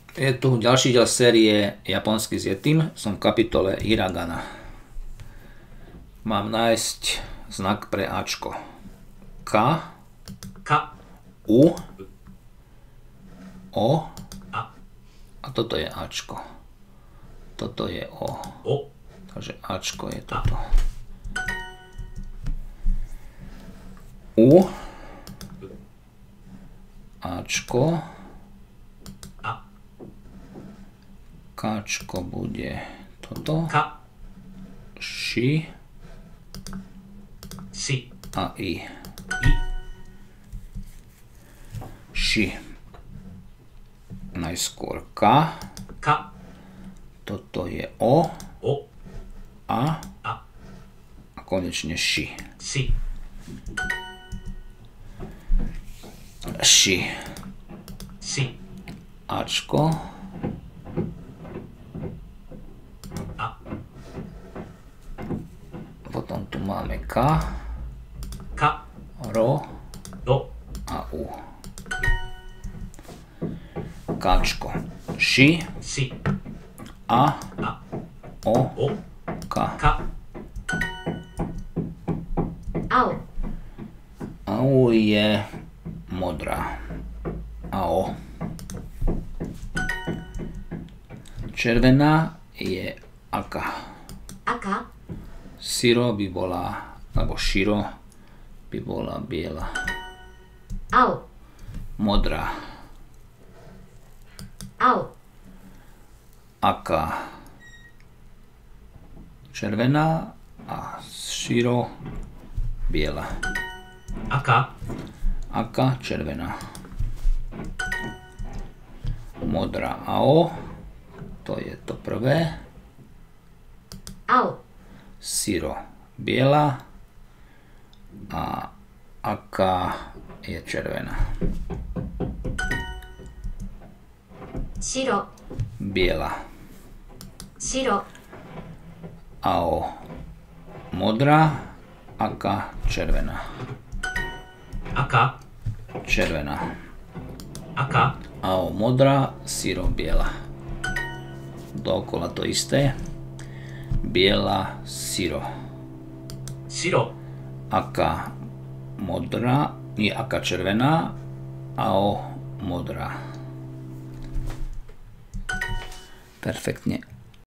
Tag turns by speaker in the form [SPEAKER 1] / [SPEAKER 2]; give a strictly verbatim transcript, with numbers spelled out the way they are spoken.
[SPEAKER 1] Je tu ďalší diel série Japonsky s Yetim. Som v kapitole Hiragana. Mám nájsť znak pre Ačko. Ka.
[SPEAKER 2] Ka.
[SPEAKER 1] U. O.
[SPEAKER 2] A.
[SPEAKER 1] A toto je Ačko. Toto je O.
[SPEAKER 2] O.
[SPEAKER 1] Takže Ačko je toto. U. Ačko.
[SPEAKER 2] A.
[SPEAKER 1] Káčko bude toto.
[SPEAKER 2] Ka.
[SPEAKER 1] Ši.
[SPEAKER 2] Si.
[SPEAKER 1] A I.
[SPEAKER 2] I.
[SPEAKER 1] Ši. Najskôr Ka.
[SPEAKER 2] Ka.
[SPEAKER 1] Toto je O.
[SPEAKER 2] O.
[SPEAKER 1] A.
[SPEAKER 2] A.
[SPEAKER 1] A konečne Ši.
[SPEAKER 2] Si.
[SPEAKER 1] Ši.
[SPEAKER 2] Si.
[SPEAKER 1] Ačko.
[SPEAKER 2] A.
[SPEAKER 1] Potom tu máme Ka.
[SPEAKER 2] Ka.
[SPEAKER 1] Ro.
[SPEAKER 2] Do.
[SPEAKER 1] A U. Káčko. Ši.
[SPEAKER 2] Si.
[SPEAKER 1] A.
[SPEAKER 2] A.
[SPEAKER 1] O.
[SPEAKER 2] O.
[SPEAKER 1] Ka.
[SPEAKER 2] Ka.
[SPEAKER 3] Au.
[SPEAKER 1] Au je modrá. A O. Červená je Aka.
[SPEAKER 3] Aka.
[SPEAKER 1] Siro by bola, alebo širo by bola biela.
[SPEAKER 3] Au.
[SPEAKER 1] Modrá.
[SPEAKER 3] Au.
[SPEAKER 1] Aka. Červená a širo biela.
[SPEAKER 2] Aka.
[SPEAKER 1] Aka červená. Modrá A O. To je to prvé.
[SPEAKER 3] Au.
[SPEAKER 1] Siro biela. A Aka je červená.
[SPEAKER 3] Shiro.
[SPEAKER 1] Biela.
[SPEAKER 3] Shiro.
[SPEAKER 1] A O. Modrá. Aka červená.
[SPEAKER 2] Aka.
[SPEAKER 1] Červená.
[SPEAKER 2] Aka.
[SPEAKER 1] A O modrá. Siro biela. Dookola to isté. Biela. Siro.
[SPEAKER 2] Shiro.
[SPEAKER 1] Aka modrá. Nie Aka červená. A O modrá. Perfektne.